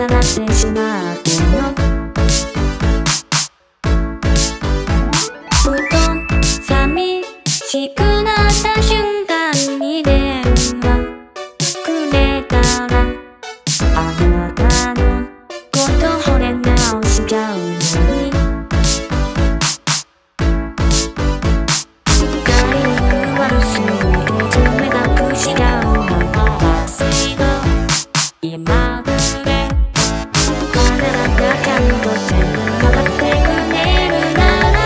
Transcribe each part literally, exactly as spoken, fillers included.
なってしまってよ。ふと寂しくなった瞬間に電話くれたら、あなたのこと惚れ直しちゃうのに。買いにく悪すぎて冷たくしちゃうの私の今ぐれ。彼らがちゃんと全部分かってくれるなら、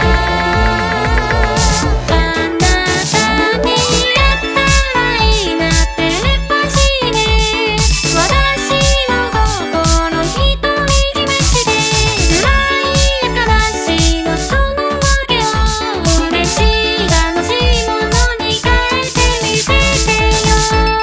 あなたにやったらいいなテレパシーで、私の心独り占めして辛いや悲しいのそのわけを嬉しい楽しいものに変えてみせてよ。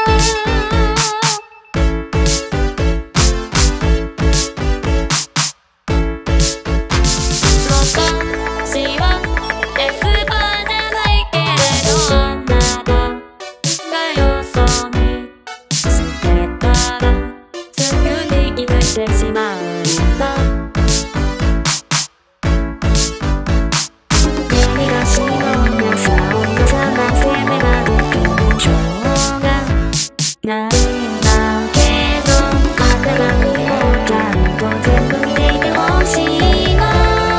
私はエスパーじゃないけれど、あなたがよそ見してたらすぐに気づいてしまうんだ。東の朝を目覚ませ目ができるしょうがないんだけど、あなたにもちゃんと全部見ていてほしいの。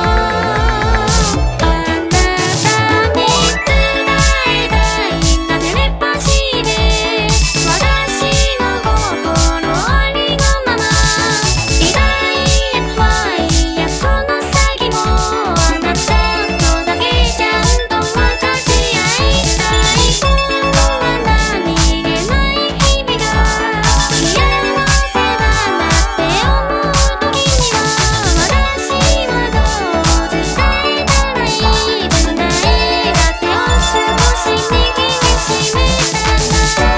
あなたに伝えたいんだテレパシーで、私の心ありのまま。痛いや怖いやその詐欺も、あなたとだけちゃんと分かち合いたい。本当は何気ない日々が幸せだなって思う時には、私はどう伝えたらいいつないだ手を少し握りしめたな。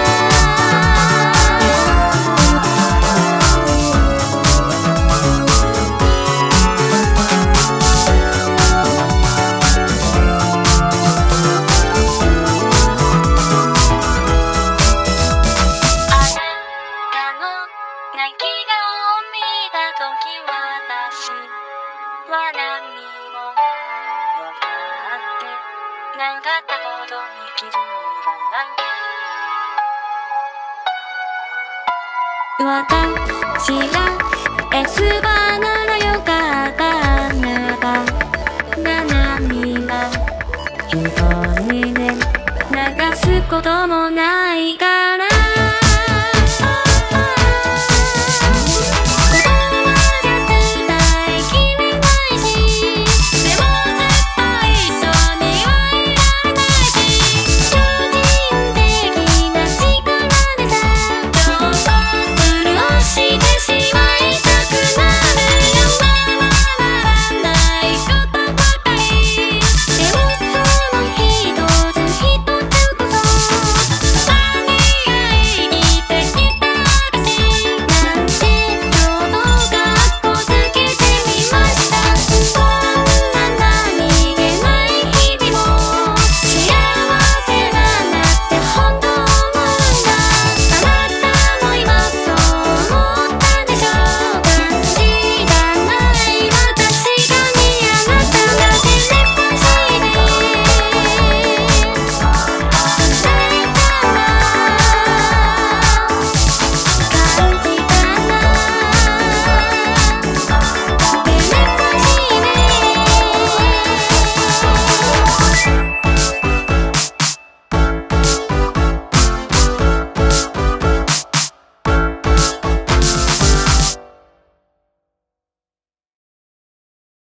あなたの泣き顔を見たとき私は何も分かってなかったことに気づいたな。私がエスパーならよかった。あなたが涙一人で流すこともない。